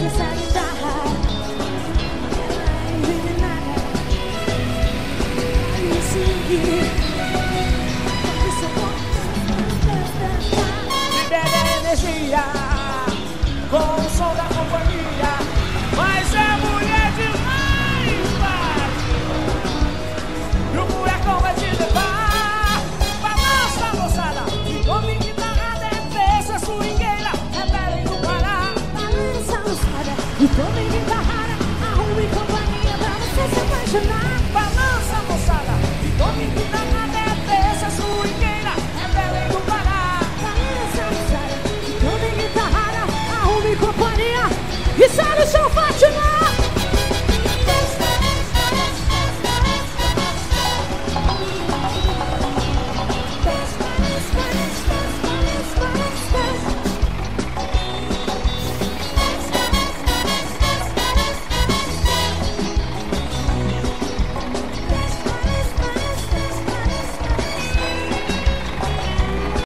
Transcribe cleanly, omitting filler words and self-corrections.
Libera energia com o som da companhia. Mas é mulher demais, pai. E o buracão vai te levar. Balança, moçada. E come guitarra, defesa, swingueira. Rebelde do Pará. Balança, moçada. E come guitarra, arrume companhia pra você se apaixonar. Balança, moçada. E come guitarra, defesa, swingueira. Rebelde do Pará. Balança, moçada. E come guitarra, arrume companhia. E sai do chão, vai.